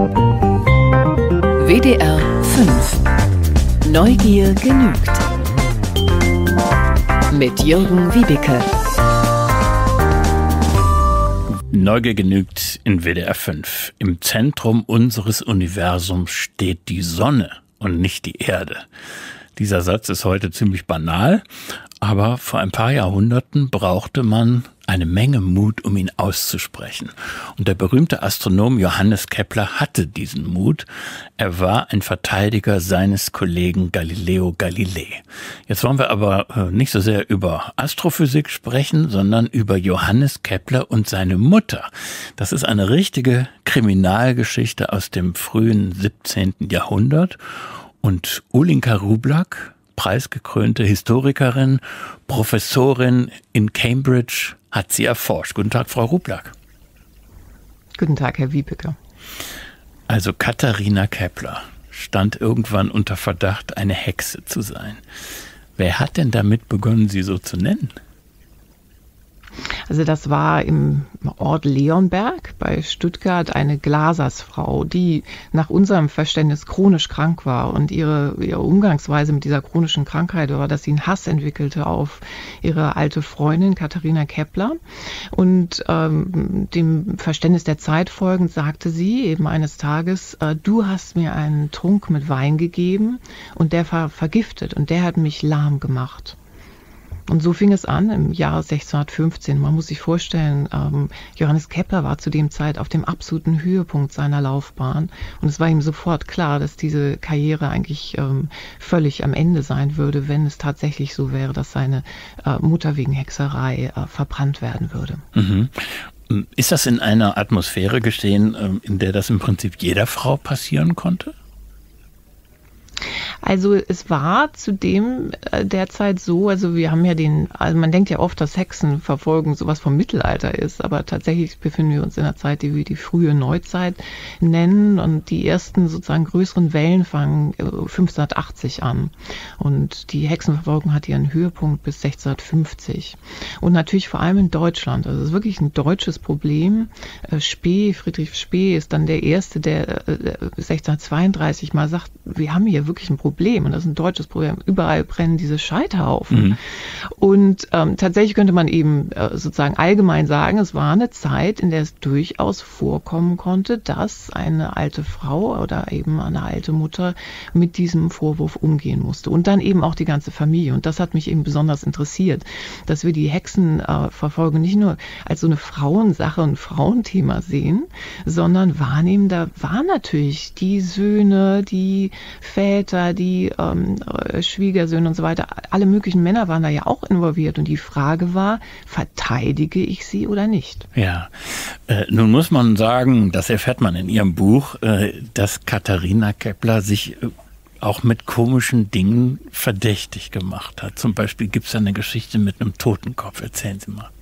WDR 5 Neugier genügt. Mit Jürgen Wiebeke. Neugier genügt in WDR 5. Im Zentrum unseres Universums steht die Sonne und nicht die Erde. Dieser Satz ist heute ziemlich banal, aber vor ein paar Jahrhunderten brauchte man eine Menge Mut, um ihn auszusprechen. Und der berühmte Astronom Johannes Kepler hatte diesen Mut. Er war ein Verteidiger seines Kollegen Galileo Galilei. Jetzt wollen wir aber nicht so sehr über Astrophysik sprechen, sondern über Johannes Kepler und seine Mutter. Das ist eine richtige Kriminalgeschichte aus dem frühen 17. Jahrhundert. Und Ulinka Rublak, preisgekrönte Historikerin, Professorin in Cambridge, hat sie erforscht. Guten Tag, Frau Rublak. Guten Tag, Herr Wiebeke. Also Katharina Kepler stand irgendwann unter Verdacht, eine Hexe zu sein. Wer hat denn damit begonnen, sie so zu nennen? Also das war im Ort Leonberg bei Stuttgart eine Glasersfrau, die nach unserem Verständnis chronisch krank war. Und ihre Umgangsweise mit dieser chronischen Krankheit war, dass sie einen Hass entwickelte auf ihre alte Freundin Katharina Kepler. Und dem Verständnis der Zeit folgend sagte sie eben eines Tages, du hast mir einen Trunk mit Wein gegeben und der war vergiftet und der hat mich lahm gemacht. Und so fing es an im Jahr 1615. Man muss sich vorstellen, Johannes Kepler war zu dem Zeit auf dem absoluten Höhepunkt seiner Laufbahn. Und es war ihm sofort klar, dass diese Karriere eigentlich völlig am Ende sein würde, wenn es tatsächlich so wäre, dass seine Mutter wegen Hexerei verbrannt werden würde. Mhm. Ist das in einer Atmosphäre geschehen, in der das im Prinzip jeder Frau passieren konnte? Also es war zu der Zeit so, also wir haben ja also man denkt ja oft, dass Hexenverfolgung sowas vom Mittelalter ist, aber tatsächlich befinden wir uns in einer Zeit, die wir die frühe Neuzeit nennen, und die ersten sozusagen größeren Wellen fangen 1580 an und die Hexenverfolgung hat ihren Höhepunkt bis 1650 und natürlich vor allem in Deutschland. Also es ist wirklich ein deutsches Problem. Friedrich Spee ist dann der Erste, der 1632 mal sagt, wir haben hier wirklich ein Problem und das ist ein deutsches Problem. Überall brennen diese Scheiterhaufen. Mhm. Und tatsächlich könnte man eben sozusagen allgemein sagen, es war eine Zeit, in der es durchaus vorkommen konnte, dass eine alte Frau oder eben eine alte Mutter mit diesem Vorwurf umgehen musste. Und dann eben auch die ganze Familie. Und das hat mich eben besonders interessiert, dass wir die Hexenverfolgung nicht nur als so eine Frauensache und Frauenthema sehen, sondern wahrnehmen, da waren natürlich die Söhne, die Väter, die Schwiegersöhne und so weiter, alle möglichen Männer waren da ja auch involviert und die Frage war, verteidige ich sie oder nicht? Ja, nun muss man sagen, das erfährt man in Ihrem Buch, dass Katharina Kepler sich auch mit komischen Dingen verdächtig gemacht hat. Zum Beispiel gibt es eine Geschichte mit einem Totenkopf. Erzählen Sie mal.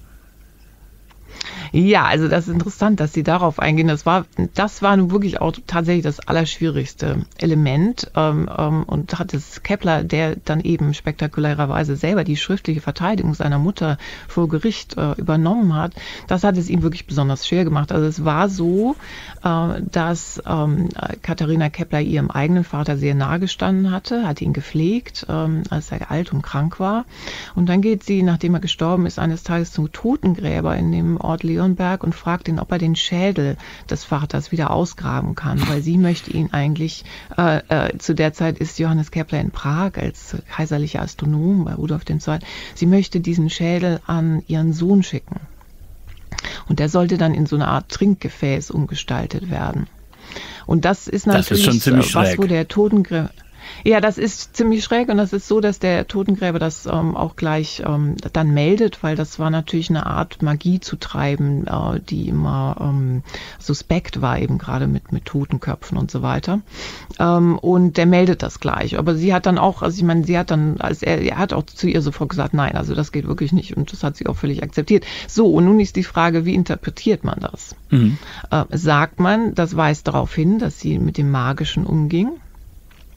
Ja, also das ist interessant, dass Sie darauf eingehen. Das war nun wirklich auch tatsächlich das allerschwierigste Element. Und hat es Kepler, der dann eben spektakulärerweise selber die schriftliche Verteidigung seiner Mutter vor Gericht übernommen hat, das hat es ihm wirklich besonders schwer gemacht. Also es war so, dass Katharina Kepler ihrem eigenen Vater sehr nahe gestanden hatte, hat ihn gepflegt, als er alt und krank war. Und dann geht sie, nachdem er gestorben ist, eines Tages zum Totengräber in dem Ort Leonberg und fragt ihn, ob er den Schädel des Vaters wieder ausgraben kann, weil sie möchte ihn eigentlich, zu der Zeit ist Johannes Kepler in Prag als kaiserlicher Astronom bei Rudolf II. Sie möchte diesen Schädel an ihren Sohn schicken. Und der sollte dann in so eine Art Trinkgefäß umgestaltet werden. Und das ist natürlich das ist schon ziemlich schräg. Wo der Totengräber... Ja, das ist ziemlich schräg und das ist so, dass der Totengräber das auch gleich dann meldet, weil das war natürlich eine Art Magie zu treiben, die immer suspekt war, eben gerade mit Totenköpfen und so weiter. Und der meldet das gleich. Aber sie hat dann auch, also ich meine, sie hat dann, er hat auch zu ihr sofort gesagt, nein, also das geht wirklich nicht und das hat sie auch völlig akzeptiert. So, und nun ist die Frage, wie interpretiert man das? Mhm. Sagt man, das weist darauf hin, dass sie mit dem Magischen umging?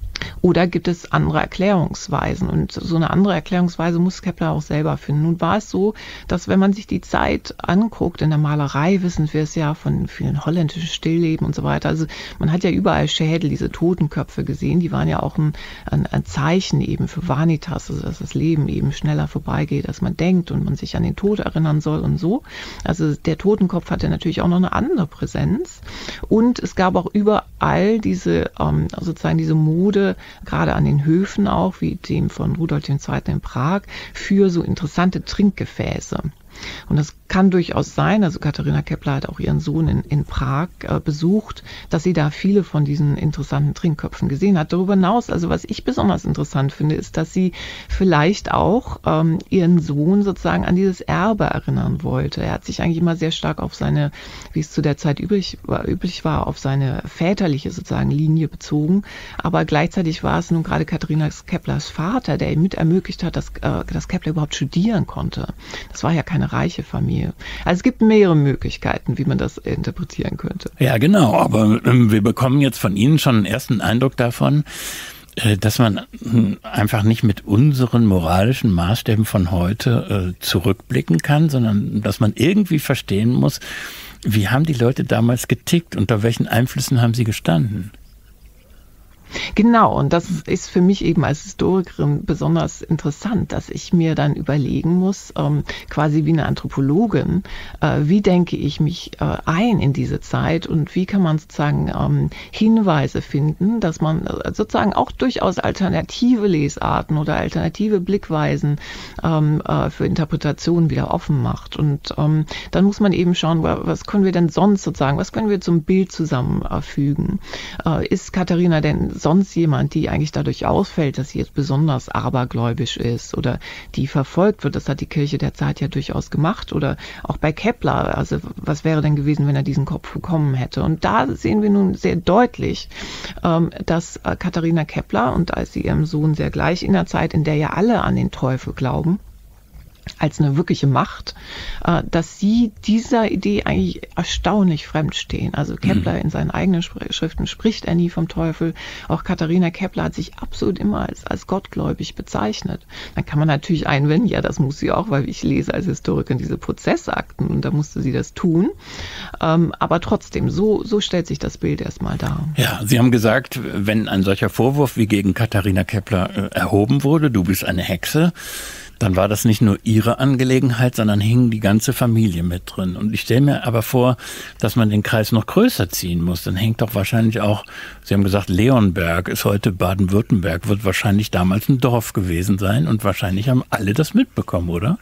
Oder gibt es andere Erklärungsweisen? Und so eine andere Erklärungsweise muss Kepler auch selber finden. Nun war es so, dass wenn man sich die Zeit anguckt, in der Malerei wissen wir es ja von vielen holländischen Stillleben und so weiter. Also man hat ja überall Schädel, diese Totenköpfe gesehen. Die waren ja auch ein Zeichen eben für Vanitas, also dass das Leben eben schneller vorbeigeht, als man denkt und man sich an den Tod erinnern soll und so. Also der Totenkopf hatte natürlich auch noch eine andere Präsenz. Und es gab auch überall diese sozusagen diese Mode, gerade an den Höfen auch, wie dem von Rudolf II. In Prag, für so interessante Trinkgefäße. Und das kann durchaus sein, also Katharina Kepler hat auch ihren Sohn in Prag besucht, dass sie da viele von diesen interessanten Trinkköpfen gesehen hat. Darüber hinaus, also was ich besonders interessant finde, ist, dass sie vielleicht auch ihren Sohn sozusagen an dieses Erbe erinnern wollte. Er hat sich eigentlich immer sehr stark auf seine, wie es zu der Zeit üblich war, auf seine väterliche sozusagen Linie bezogen. Aber gleichzeitig war es nun gerade Katharina Keplers Vater, der ihm mit ermöglicht hat, dass Kepler überhaupt studieren konnte. Das war ja keine reiche Familie. Also es gibt mehrere Möglichkeiten, wie man das interpretieren könnte. Ja, genau. Aber wir bekommen jetzt von Ihnen schon einen ersten Eindruck davon, dass man einfach nicht mit unseren moralischen Maßstäben von heute zurückblicken kann, sondern dass man irgendwie verstehen muss, wie haben die Leute damals getickt, unter welchen Einflüssen haben sie gestanden? Genau, und das ist für mich eben als Historikerin besonders interessant, dass ich mir dann überlegen muss, quasi wie eine Anthropologin, wie denke ich mich ein in diese Zeit und wie kann man sozusagen Hinweise finden, dass man sozusagen auch durchaus alternative Lesarten oder alternative Blickweisen für Interpretationen wieder offen macht. Und dann muss man eben schauen, was können wir denn sonst sozusagen, was können wir zum Bild zusammenfügen? Ist Katharina denn sonst jemand, die eigentlich dadurch ausfällt, dass sie jetzt besonders abergläubisch ist oder die verfolgt wird? Das hat die Kirche der Zeit ja durchaus gemacht. Oder auch bei Kepler, also was wäre denn gewesen, wenn er diesen Kopf bekommen hätte? Und da sehen wir nun sehr deutlich, dass Katharina Kepler, und da ist sie ihrem Sohn sehr gleich, in der Zeit, in der ja alle an den Teufel glauben, als eine wirkliche Macht, dass sie dieser Idee eigentlich erstaunlich fremd stehen. Also Kepler in seinen eigenen Schriften spricht er nie vom Teufel. Auch Katharina Kepler hat sich absolut immer als gottgläubig bezeichnet. Dann kann man natürlich einwenden, ja, das muss sie auch, weil ich lese als Historikerin diese Prozessakten und da musste sie das tun. Aber trotzdem, so stellt sich das Bild erstmal dar. Ja, Sie haben gesagt, wenn ein solcher Vorwurf wie gegen Katharina Kepler erhoben wurde, du bist eine Hexe, dann war das nicht nur ihre Angelegenheit, sondern hing die ganze Familie mit drin. Und ich stelle mir aber vor, dass man den Kreis noch größer ziehen muss. Dann hängt doch wahrscheinlich auch, Sie haben gesagt, Leonberg ist heute Baden-Württemberg, wird wahrscheinlich damals ein Dorf gewesen sein und wahrscheinlich haben alle das mitbekommen, oder?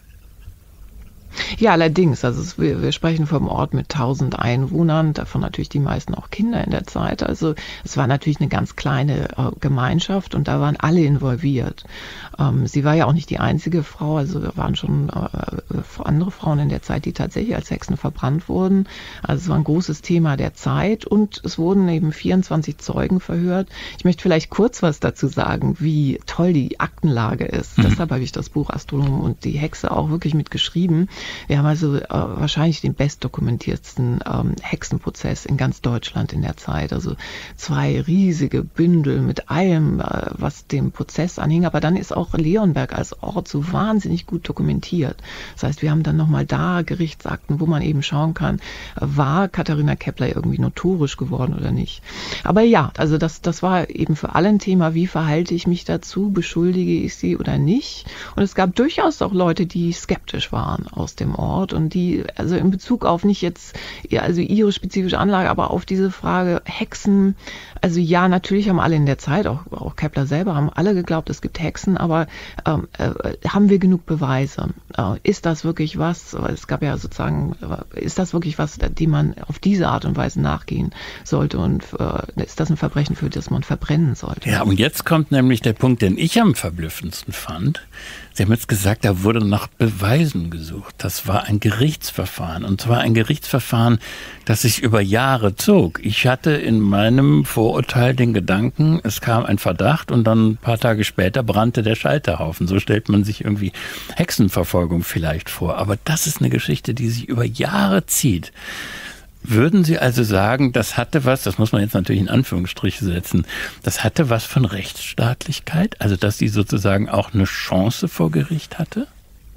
Ja, allerdings. Also wir sprechen vom Ort mit 1000 Einwohnern, davon natürlich die meisten auch Kinder in der Zeit. Also es war natürlich eine ganz kleine Gemeinschaft und da waren alle involviert. Sie war ja auch nicht die einzige Frau, also da waren schon andere Frauen in der Zeit, die tatsächlich als Hexen verbrannt wurden. Also es war ein großes Thema der Zeit und es wurden eben 24 Zeugen verhört. Ich möchte vielleicht kurz was dazu sagen, wie toll die Aktenlage ist. Deshalb habe ich das Buch Astronom und die Hexe auch wirklich mitgeschrieben. Wir haben also wahrscheinlich den bestdokumentiertsten Hexenprozess in ganz Deutschland in der Zeit. Also 2 riesige Bündel mit allem, was dem Prozess anhing. Aber dann ist auch Leonberg als Ort so wahnsinnig gut dokumentiert. Das heißt, wir haben dann nochmal da Gerichtsakten, wo man eben schauen kann, war Katharina Kepler irgendwie notorisch geworden oder nicht. Aber ja, also das war eben für alle ein Thema, wie verhalte ich mich dazu, beschuldige ich sie oder nicht. Und es gab durchaus auch Leute, die skeptisch waren aus dem Ort und die, also in Bezug auf nicht jetzt, also ihre spezifische Anlage, aber auf diese Frage Hexen, also ja, natürlich haben alle in der Zeit, auch Kepler selber, haben alle geglaubt, es gibt Hexen, aber haben wir genug Beweise? Ist das wirklich was, es gab ja sozusagen, ist das wirklich was, dem man auf diese Art und Weise nachgehen sollte und ist das ein Verbrechen, für das man verbrennen sollte? Ja, und jetzt kommt nämlich der Punkt, den ich am verblüffendsten fand. Sie haben jetzt gesagt, da wurde nach Beweisen gesucht. Das war ein Gerichtsverfahren. Und zwar ein Gerichtsverfahren, das sich über Jahre zog. Ich hatte in meinem Vorurteil den Gedanken, es kam ein Verdacht und dann ein paar Tage später brannte der Scheiterhaufen. So stellt man sich irgendwie Hexenverfolgung vielleicht vor. Aber das ist eine Geschichte, die sich über Jahre zieht. Würden Sie also sagen, das hatte was, das muss man jetzt natürlich in Anführungsstriche setzen, das hatte was von Rechtsstaatlichkeit? Also, dass sie sozusagen auch eine Chance vor Gericht hatte?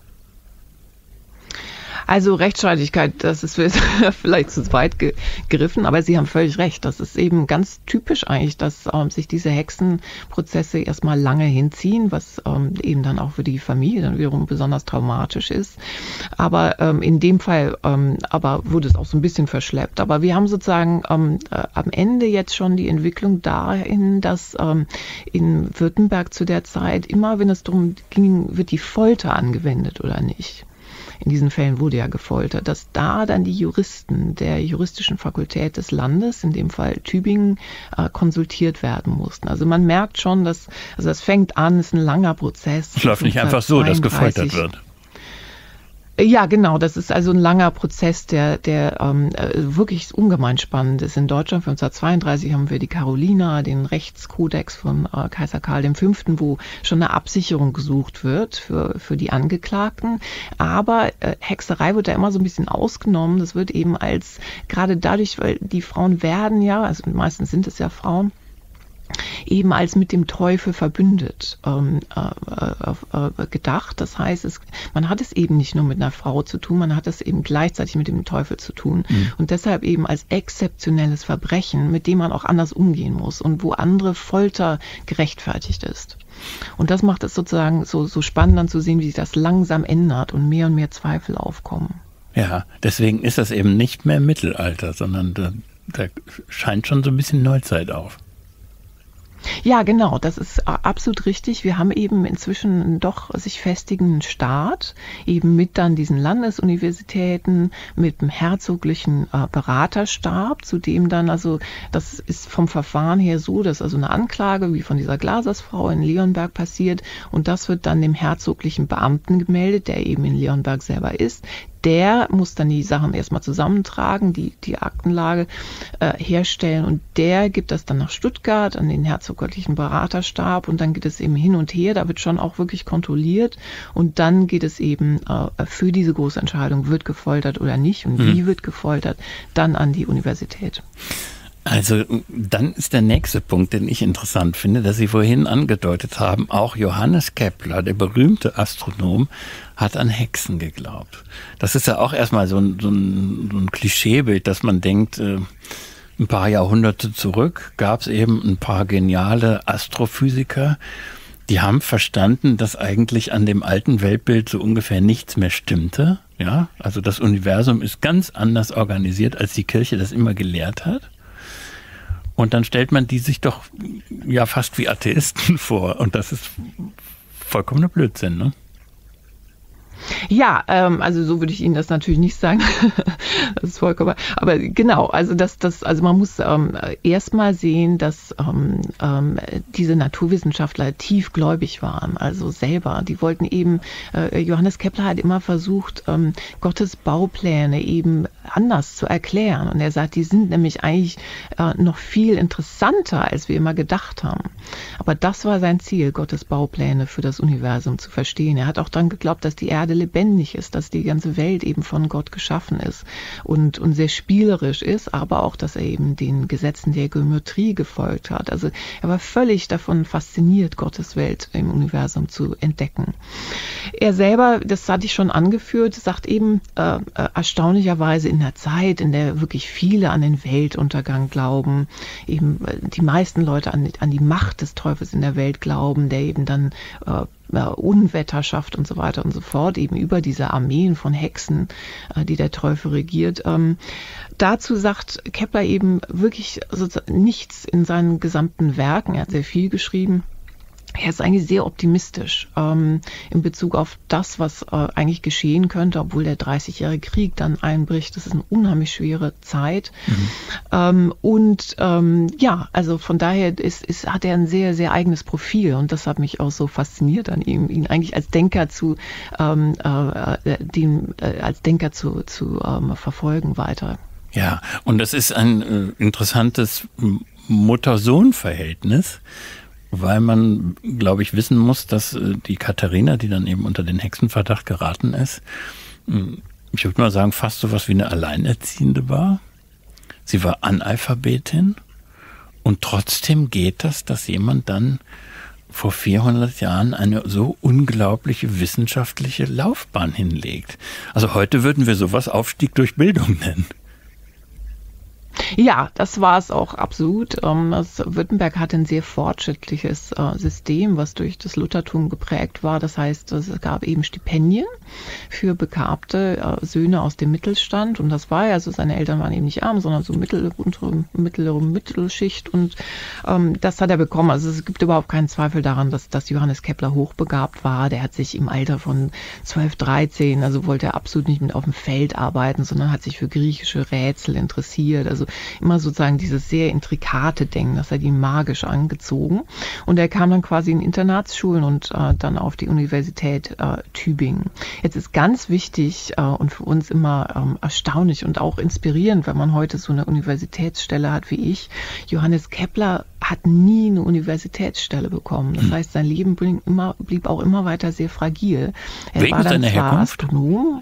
Also Rechtsstreitigkeit, das ist vielleicht zu weit gegriffen, aber Sie haben völlig recht. Das ist eben ganz typisch eigentlich, dass sich diese Hexenprozesse erstmal lange hinziehen, was eben dann auch für die Familie dann wiederum besonders traumatisch ist. Aber in dem Fall aber wurde es auch so ein bisschen verschleppt. Aber wir haben sozusagen am Ende jetzt schon die Entwicklung dahin, dass in Württemberg zu der Zeit immer, wenn es darum ging, wird die Folter angewendet oder nicht. In diesen Fällen wurde ja gefoltert, dass da dann die Juristen der juristischen Fakultät des Landes, in dem Fall Tübingen, konsultiert werden mussten. Also man merkt schon, dass, also das fängt an, ist ein langer Prozess. Es läuft nicht einfach so, dass gefoltert wird. Ja, genau. Das ist also ein langer Prozess, der wirklich ungemein spannend ist. In Deutschland 1532 haben wir die Carolina, den Rechtskodex von Kaiser Karl V., wo schon eine Absicherung gesucht wird für die Angeklagten. Aber Hexerei wird da immer so ein bisschen ausgenommen. Das wird eben als, gerade dadurch, weil die Frauen werden ja, also meistens sind es ja Frauen, eben als mit dem Teufel verbündet gedacht. Das heißt, man hat es eben nicht nur mit einer Frau zu tun, man hat es eben gleichzeitig mit dem Teufel zu tun. Und deshalb eben als exzeptionelles Verbrechen, mit dem man auch anders umgehen muss und wo andere Folter gerechtfertigt ist. Und das macht es sozusagen so spannend dann zu sehen, wie sich das langsam ändert und mehr Zweifel aufkommen. Ja, deswegen ist das eben nicht mehr Mittelalter, sondern da scheint schon so ein bisschen Neuzeit auf. Ja, genau, das ist absolut richtig. Wir haben eben inzwischen einen doch sich festigenden Staat, eben mit dann diesen Landesuniversitäten, mit dem herzoglichen Beraterstab, zu dem dann, also das ist vom Verfahren her so, dass also eine Anklage wie von dieser Glasersfrau in Leonberg passiert und das wird dann dem herzoglichen Beamten gemeldet, der eben in Leonberg selber ist. Der muss dann die Sachen erstmal zusammentragen, die Aktenlage herstellen und der gibt das dann nach Stuttgart an den herzoglichen Beraterstab und dann geht es eben hin und her, da wird schon auch wirklich kontrolliert und dann geht es eben für diese große Entscheidung, wird gefoltert oder nicht und wie wird gefoltert, dann an die Universität. Also dann ist der nächste Punkt, den ich interessant finde, dass Sie vorhin angedeutet haben, auch Johannes Kepler, der berühmte Astronom, hat an Hexen geglaubt. Das ist ja auch erstmal so ein Klischeebild, dass man denkt, ein paar Jahrhunderte zurück gab es eben ein paar geniale Astrophysiker, die haben verstanden, dass eigentlich an dem alten Weltbild so ungefähr nichts mehr stimmte. Ja, also das Universum ist ganz anders organisiert, als die Kirche das immer gelehrt hat. Und dann stellt man die sich doch ja fast wie Atheisten vor. Und das ist vollkommener Blödsinn, ne? Ja, also so würde ich Ihnen das natürlich nicht sagen. Das ist vollkommen. Aber genau, also also man muss erstmal sehen, dass diese Naturwissenschaftler tiefgläubig waren, also selber. Die wollten eben, Johannes Kepler hat immer versucht, Gottes Baupläne eben anders zu erklären. Und er sagt, die sind nämlich eigentlich noch viel interessanter, als wir immer gedacht haben. Aber das war sein Ziel, Gottes Baupläne für das Universum zu verstehen. Er hat auch daran geglaubt, dass die Erde lebendig ist, dass die ganze Welt eben von Gott geschaffen ist und sehr spielerisch ist, aber auch, dass er eben den Gesetzen der Geometrie gefolgt hat. Also er war völlig davon fasziniert, Gottes Welt im Universum zu entdecken. Er selber, das hatte ich schon angeführt, sagt eben erstaunlicherweise in der Zeit, in der wirklich viele an den Weltuntergang glauben, eben die meisten Leute an die Macht des Teufels in der Welt glauben, der eben dann Unwetter schafft und so weiter und so fort, eben über diese Armeen von Hexen, die der Teufel regiert. Dazu sagt Kepler eben wirklich nichts in seinen gesamten Werken. Er hat sehr viel geschrieben. Er ist eigentlich sehr optimistisch in Bezug auf das, was eigentlich geschehen könnte, obwohl der 30-jährige Krieg dann einbricht. Das ist eine unheimlich schwere Zeit. Ja, also von daher hat er ein sehr, sehr eigenes Profil und das hat mich auch so fasziniert an ihm, ihn eigentlich als Denker zu verfolgen weiter. Ja, und das ist ein interessantes Mutter-Sohn-Verhältnis. Weil man, glaube ich, wissen muss, dass die Katharina, die dann eben unter den Hexenverdacht geraten ist, ich würde mal sagen, fast so was wie eine Alleinerziehende war. sie war Analphabetin und trotzdem geht das, dass jemand dann vor 400 Jahren eine so unglaubliche wissenschaftliche Laufbahn hinlegt. Also heute würden wir sowas Aufstieg durch Bildung nennen. Ja, das war es auch absolut. Württemberg hatte ein sehr fortschrittliches System, was durch das Luthertum geprägt war. Das heißt, es gab eben Stipendien für begabte Söhne aus dem Mittelstand. Und das war ja, also seine Eltern waren eben nicht arm, sondern so mittlere Mittelschicht. Und das hat er bekommen. Also es gibt überhaupt keinen Zweifel daran, dass Johannes Kepler hochbegabt war. Der hat sich im Alter von 12, 13, also wollte er absolut nicht mit auf dem Feld arbeiten, sondern hat sich für griechische Rätsel interessiert. Also immer sozusagen dieses sehr intrikate Denken, das hat ihn magisch angezogen. Und er kam dann quasi in Internatsschulen und dann auf die Universität Tübingen. Jetzt ist ganz wichtig und für uns immer erstaunlich und auch inspirierend, wenn man heute so eine Universitätsstelle hat wie ich. Johannes Kepler hat nie eine Universitätsstelle bekommen. Das heißt, sein Leben blieb auch immer weiter sehr fragil. Er war dann zwar Astronom.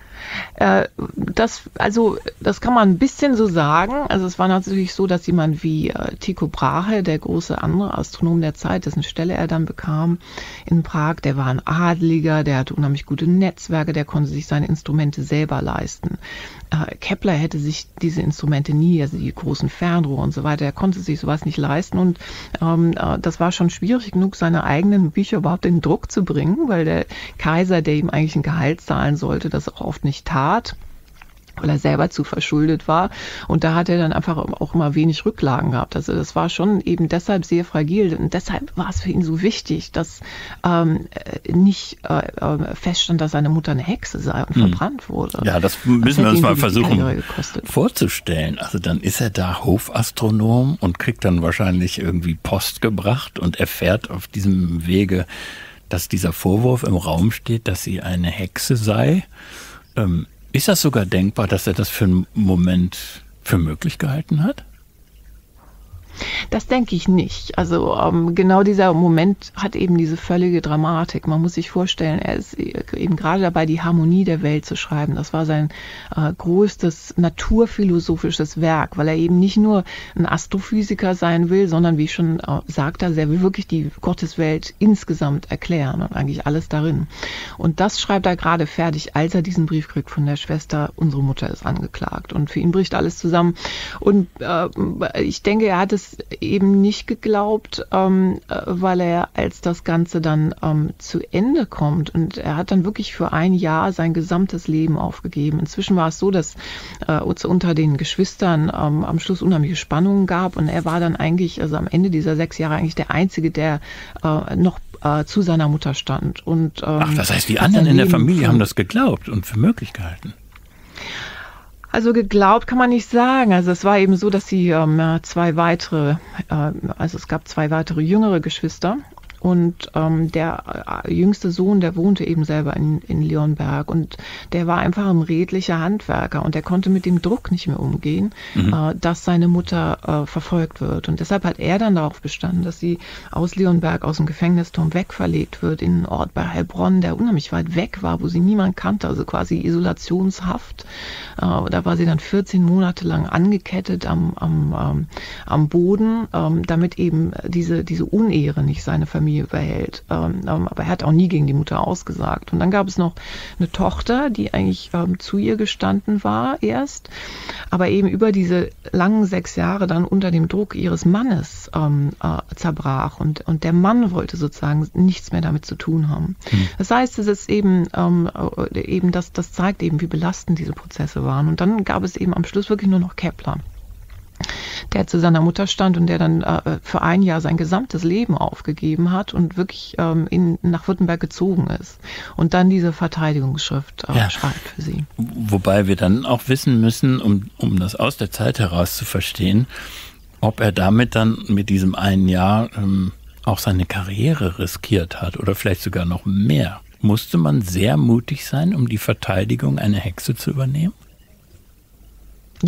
Das kann man ein bisschen so sagen. Also es war natürlich so, dass jemand wie Tycho Brahe, der große andere Astronom der Zeit, dessen Stelle er dann bekam in Prag, der war ein Adeliger, der hatte unheimlich gute Netzwerke, der konnte sich seine Instrumente selber leisten. Kepler hätte sich diese Instrumente nie, also die großen Fernrohre und so weiter, er konnte sich sowas nicht leisten und das war schon schwierig genug, seine eigenen Bücher überhaupt in Druck zu bringen, weil der Kaiser, der ihm eigentlich ein Gehalt zahlen sollte, das auch oft nicht tat, weil er selber zu verschuldet war. Und da hat er dann einfach auch immer wenig Rücklagen gehabt. Also das war schon eben deshalb sehr fragil. Und deshalb war es für ihn so wichtig, dass nicht feststand, dass seine Mutter eine Hexe sei und verbrannt wurde. Ja, das müssen wir uns mal versuchen vorzustellen. Also dann ist er da Hofastronom und kriegt dann wahrscheinlich irgendwie Post gebracht und erfährt auf diesem Wege, dass dieser Vorwurf im Raum steht, dass sie eine Hexe sei. Ist das sogar denkbar, dass er das für einen Moment für möglich gehalten hat? Das denke ich nicht. Also genau dieser Moment hat eben diese völlige Dramatik. Man muss sich vorstellen, er ist eben gerade dabei, die Harmonie der Welt zu schreiben. Das war sein größtes naturphilosophisches Werk, weil er eben nicht nur ein Astrophysiker sein will, sondern wie ich schon sagte, er will wirklich die Gotteswelt insgesamt erklären und eigentlich alles darin. Und das schreibt er gerade fertig, als er diesen Brief kriegt von der Schwester, unsere Mutter ist angeklagt. Und für ihn bricht alles zusammen. Und ich denke, er hat es eben nicht geglaubt, weil er, als das Ganze dann zu Ende kommt, und er hat dann wirklich für ein Jahr sein gesamtes Leben aufgegeben. Inzwischen war es so, dass unter den Geschwistern am Schluss unheimliche Spannungen gab und er war dann eigentlich, also am Ende dieser 6 Jahre eigentlich der Einzige, der noch zu seiner Mutter stand. Und, das heißt, die anderen in der Familie haben das geglaubt und für möglich gehalten? Also geglaubt kann man nicht sagen. Also es war eben so, dass sie es gab 2 weitere jüngere Geschwister. Und der jüngste Sohn, der wohnte eben selber in Leonberg und der war einfach ein redlicher Handwerker und der konnte mit dem Druck nicht mehr umgehen, dass seine Mutter verfolgt wird. Und deshalb hat er dann darauf bestanden, dass sie aus Leonberg, aus dem Gefängnisturm wegverlegt wird in einen Ort bei Heilbronn, der unheimlich weit weg war, wo sie niemand kannte, also quasi Isolationshaft. Da war sie dann 14 Monate lang angekettet am Boden, damit eben diese Unehre nicht seine Familie überhält. Aber er hat auch nie gegen die Mutter ausgesagt. Und dann gab es noch eine Tochter, die eigentlich zu ihr gestanden war erst, aber eben über diese langen 6 Jahre dann unter dem Druck ihres Mannes zerbrach. Und der Mann wollte sozusagen nichts mehr damit zu tun haben. Das heißt, es ist eben das zeigt eben, wie belastend diese Prozesse waren. Und dann gab es eben am Schluss wirklich nur noch Kepler, der zu seiner Mutter stand und der dann für ein Jahr sein gesamtes Leben aufgegeben hat und wirklich nach Württemberg gezogen ist und dann diese Verteidigungsschrift schreibt für sie. Wobei wir dann auch wissen müssen, um das aus der Zeit heraus zu verstehen, ob er damit dann mit diesem einen Jahr auch seine Karriere riskiert hat oder vielleicht sogar noch mehr. Musste man sehr mutig sein, um die Verteidigung einer Hexe zu übernehmen? Ja.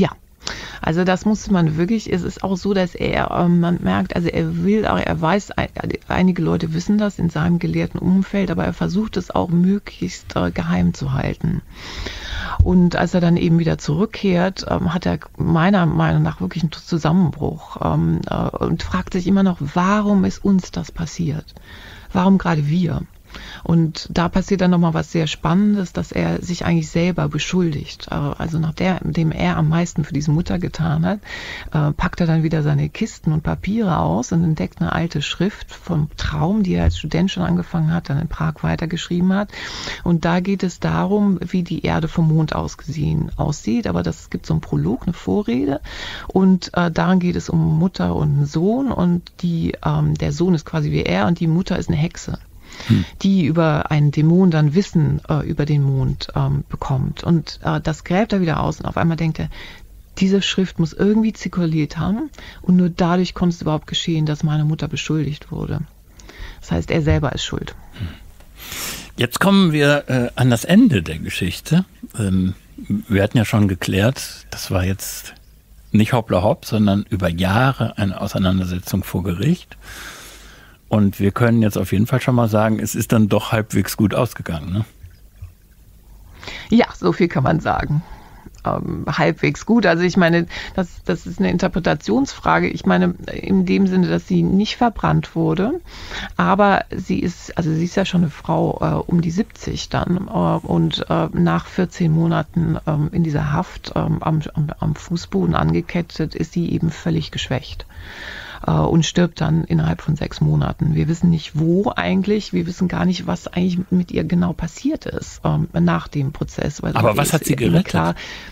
Also das muss man wirklich, es ist auch so, dass man merkt, also er weiß, einige Leute wissen das in seinem gelehrten Umfeld, aber er versucht es auch möglichst geheim zu halten. Und als er dann eben wieder zurückkehrt, hat er meiner Meinung nach wirklich einen Zusammenbruch und fragt sich immer noch, warum ist uns das passiert? Warum gerade wir? Und da passiert dann nochmal was sehr Spannendes, dass er sich eigentlich selber beschuldigt. Also nachdem er am meisten für diese Mutter getan hat, packt er dann wieder seine Kisten und Papiere aus und entdeckt eine alte Schrift vom Traum, die er als Student schon angefangen hat, dann in Prag weitergeschrieben hat. Und da geht es darum, wie die Erde vom Mond aus gesehen aussieht. Aber es gibt so einen Prolog, eine Vorrede. Und daran geht es um Mutter und einen Sohn. Und der Sohn ist quasi wie er und die Mutter ist eine Hexe, die über einen Dämon dann Wissen über den Mond bekommt. Und das gräbt er wieder aus und auf einmal denkt er, diese Schrift muss irgendwie zirkuliert haben und nur dadurch konnte es überhaupt geschehen, dass meine Mutter beschuldigt wurde. Das heißt, er selber ist schuld. Jetzt kommen wir an das Ende der Geschichte. Wir hatten ja schon geklärt, das war jetzt nicht hoppla hopp, sondern über Jahre eine Auseinandersetzung vor Gericht. Und wir können jetzt auf jeden Fall schon mal sagen, es ist dann doch halbwegs gut ausgegangen, ne? Ja, so viel kann man sagen. Halbwegs gut. Also ich meine, das ist eine Interpretationsfrage. Ich meine, in dem Sinne, dass sie nicht verbrannt wurde, aber sie ist ja schon eine Frau um die 70 dann und nach 14 Monaten in dieser Haft am Fußboden angekettet, ist sie eben völlig geschwächt. Und stirbt dann innerhalb von 6 Monaten. Wir wissen nicht, wo eigentlich. Wir wissen gar nicht, was eigentlich mit ihr genau passiert ist nach dem Prozess. Aber was hat sie gerettet? Klar,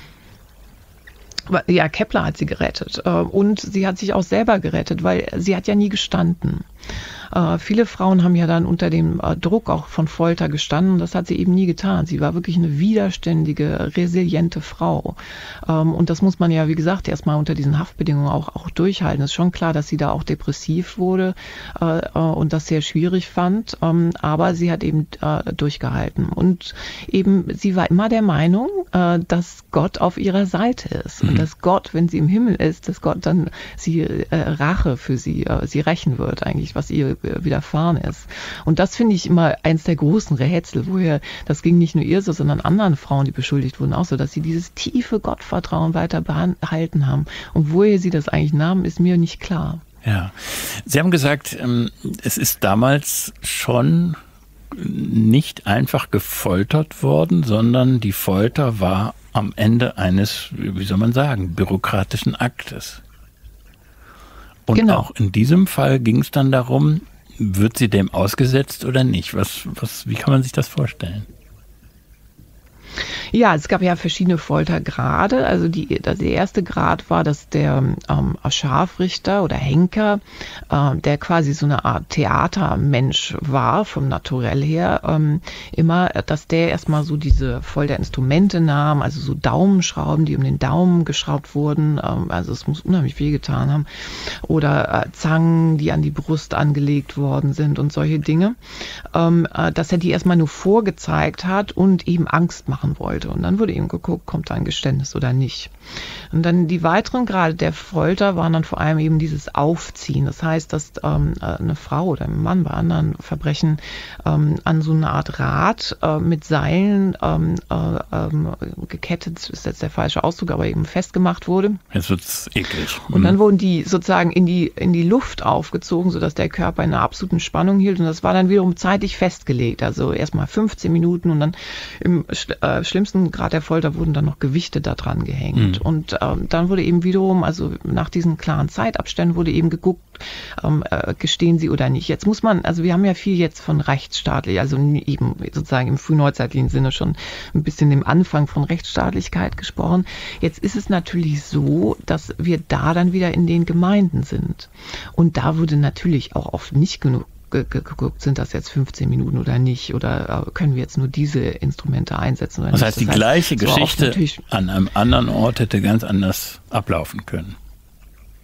ja, Kepler hat sie gerettet. Und sie hat sich auch selber gerettet, weil sie hat ja nie gestanden. Viele Frauen haben ja dann unter dem Druck auch von Folter gestanden. Das hat sie eben nie getan. Sie war wirklich eine widerständige, resiliente Frau. Und das muss man ja, wie gesagt, erstmal unter diesen Haftbedingungen auch durchhalten. Es ist schon klar, dass sie da auch depressiv wurde und das sehr schwierig fand. Aber sie hat eben durchgehalten. Und eben, sie war immer der Meinung, dass Gott auf ihrer Seite ist. Und dass Gott, wenn sie im Himmel ist, dass Gott dann Rache für sie rächen wird, eigentlich, was ihr widerfahren ist. Und das finde ich immer eins der großen Rätsel, das ging nicht nur ihr so, sondern anderen Frauen, die beschuldigt wurden, auch so, dass sie dieses tiefe Gottvertrauen weiter behalten haben. Und woher sie das eigentlich nahmen, ist mir nicht klar. Ja, Sie haben gesagt, es ist damals schon nicht einfach gefoltert worden, sondern die Folter war am Ende eines, wie soll man sagen, bürokratischen Aktes. Und genau. Auch in diesem Fall ging es dann darum, wird sie dem ausgesetzt oder nicht? Wie kann man sich das vorstellen? Ja, es gab ja verschiedene Foltergrade. Also der erste Grad war, dass der Scharfrichter oder Henker, der quasi so eine Art Theatermensch war, vom Naturell her, dass der erstmal so diese Folterinstrumente nahm, also so Daumenschrauben, die um den Daumen geschraubt wurden, also es muss unheimlich viel getan haben, oder Zangen, die an die Brust angelegt worden sind und solche Dinge, dass er die erstmal nur vorgezeigt hat und eben Angst machen wollte. Und dann wurde eben geguckt, kommt da ein Geständnis oder nicht. Und dann die weiteren Grade der Folter waren dann vor allem eben dieses Aufziehen. Das heißt, dass eine Frau oder ein Mann bei anderen Verbrechen an so eine Art Rad mit Seilen gekettet, ist jetzt der falsche Ausdruck, aber eben festgemacht wurde. Jetzt wird's eklig. Und dann wurden die sozusagen in die Luft aufgezogen, sodass der Körper in einer absoluten Spannung hielt. Und das war dann wiederum zeitlich festgelegt. Also erstmal 15 Minuten und dann im schlimmsten Grad der Folter wurden dann noch Gewichte da dran gehängt. Und dann wurde eben wiederum, also nach diesen klaren Zeitabständen wurde eben geguckt, gestehen sie oder nicht. Jetzt muss man, also wir haben ja viel jetzt von rechtsstaatlich, also eben sozusagen im frühneuzeitlichen Sinne schon ein bisschen im Anfang von Rechtsstaatlichkeit gesprochen. Jetzt ist es natürlich so, dass wir da dann wieder in den Gemeinden sind. Und da wurde natürlich auch oft nicht genug geguckt, sind das jetzt 15 Minuten oder nicht, oder können wir jetzt nur diese Instrumente einsetzen oder nicht. Das heißt, die gleiche Geschichte an einem anderen Ort hätte ganz anders ablaufen können.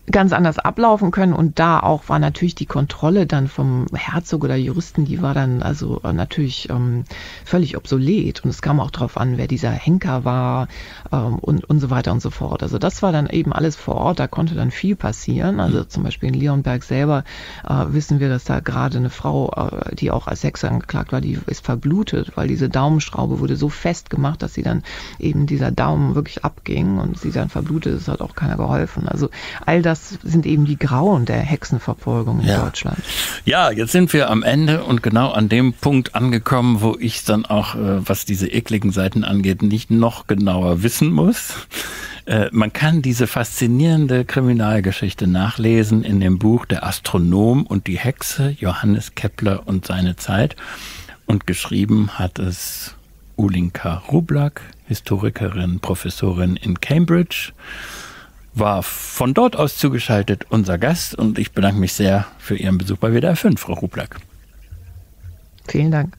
ganz anders ablaufen können. Und da auch war natürlich die Kontrolle dann vom Herzog oder Juristen, die war dann also natürlich völlig obsolet. Und es kam auch darauf an, wer dieser Henker war und so weiter und so fort. Also das war dann eben alles vor Ort, da konnte dann viel passieren. Also zum Beispiel in Leonberg selber wissen wir, dass da gerade eine Frau, die auch als Hexe angeklagt war, die ist verblutet, weil diese Daumenschraube wurde so fest gemacht, dass sie dann eben dieser Daumen wirklich abging und sie dann verblutet ist, hat auch keiner geholfen. Also all das sind eben die Grauen der Hexenverfolgung in Deutschland. Ja, jetzt sind wir am Ende und genau an dem Punkt angekommen, wo ich dann auch, was diese ekligen Seiten angeht, nicht noch genauer wissen muss. Man kann diese faszinierende Kriminalgeschichte nachlesen in dem Buch Der Astronom und die Hexe, Johannes Kepler und seine Zeit. Und geschrieben hat es Ulinka Rublak, Historikerin, Professorin in Cambridge. War von dort aus zugeschaltet unser Gast und ich bedanke mich sehr für Ihren Besuch bei WDR 5, Frau Rublak. Vielen Dank.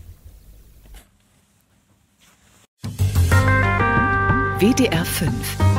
WDR 5